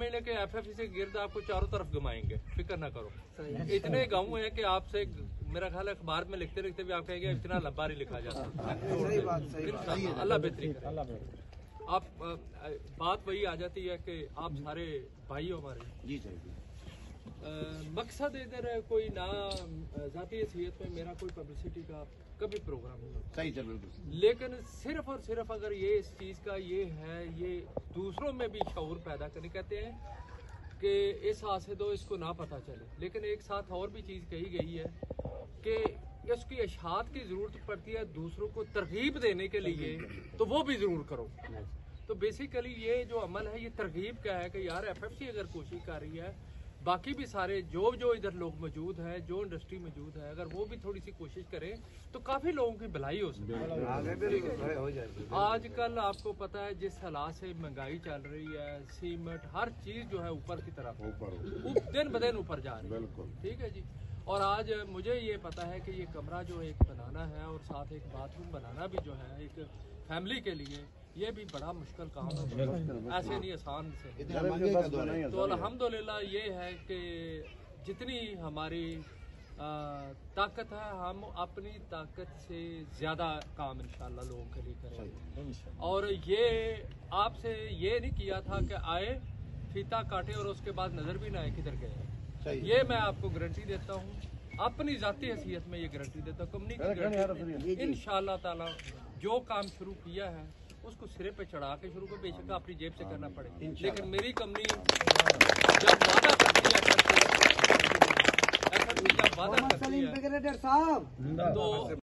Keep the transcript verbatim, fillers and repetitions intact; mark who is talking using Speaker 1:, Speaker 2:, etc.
Speaker 1: महीने के F F से गिर्द आपको चारों तरफ घुमाएंगे, फिक्र ना करो। इतने गाँव है कि आपसे मेरा ख्याल है अखबार में लिखते लिखते भी आप कहेंगे इतना लंबा नहीं लिखा जाता। अल्लाह बेहतरी करे। आप बात वही आ जाती है कि आप सारे भाई हो हमारे। जी सर, मकसद इधर कोई ना जाती हैसियत में मेरा कोई पब्लिसिटी का कभी प्रोग्राम नहीं होता। सही सर, बिल्कुल। लेकिन सिर्फ और सिर्फ अगर ये इस चीज़ का ये है, ये दूसरों में भी शऊर पैदा करने, कहते हैं कि इस हाथ से दो इसको ना पता चले, लेकिन एक साथ और भी चीज़ कही गई है कि इसकी अशात की ज़रूरत पड़ती है दूसरों को तरगीब देने के लिए, तो वो भी ज़रूर करो। तो बेसिकली ये जो अमल है ये तरगीब का है कि यार एफ एफ सी अगर कोशिश कर रही है, बाकी भी सारे जो जो इधर लोग मौजूद हैं, जो इंडस्ट्री मौजूद है, अगर वो भी थोड़ी सी कोशिश करें तो काफ़ी लोगों की भलाई हो सकती है। आजकल आपको पता है जिस हालात से महंगाई चल रही है, सीमेंट हर चीज़ जो है ऊपर की तरफ दिन ब दिन ऊपर जा रही है। ठीक है जी। और आज मुझे ये पता है कि ये कमरा जो एक बनाना है और साथ एक बाथरूम बनाना भी जो है एक फैमिली के लिए ये भी बड़ा मुश्किल काम है, ऐसे नहीं आसान से। तो अल्हम्दुलिल्लाह ये है कि जितनी हमारी ताकत है हम अपनी ताकत से ज़्यादा काम इंशाल्लाह लोगों के लिए करें। और ये आपसे ये नहीं किया था कि आए फीता काटे और उसके बाद नज़र भी ना आए किधर गए। ये मैं आपको गारंटी देता हूँ, अपनी ज़ाती हैसियत में ये गारंटी देता हूँ, कंपनी की गारंटी। इंशाल्लाह ताला जो काम शुरू किया है उसको सिरे पे चढ़ा के शुरू को बेशक अपनी जेब से करना पड़े, लेकिन मेरी कंपनी जब वादा करती है, जब वादा करती है तो